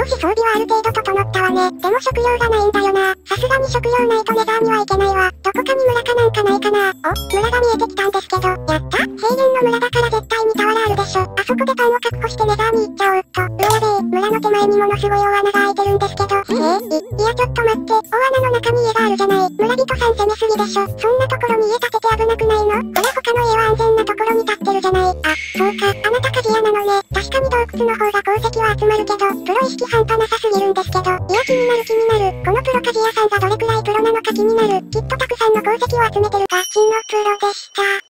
し装備はある程度整ったわね。でも食料がないんだよな。さすがに食料ないとネザーにはいけないわ。どこかに村かなんかないかな。お、村が見えてきたんですけど。やった？平原の村だから絶対にタワーあるでしょ。あそこでパンを確保してネザーに行っちゃおうっと。うわやべえ、村の手前にものすごい大穴が開いてるんですけど。いやちょっと待って。大穴の中に家があるじゃない。村人さん攻めすぎでしょ。そんなところに家建てて危なくないの？ほら他の家は安全なところに建ってるじゃない。あ、そうか。あなた鍛冶屋なのね。確かに洞窟の方が鉱石は集まるけど、プロ意識半端なさすぎるんですけど。いや気になる気になる。このプロ鍛冶屋さんがどれくらいプロなのか気になる。きっとたくさんの鉱石を集めてるガチのプロでした。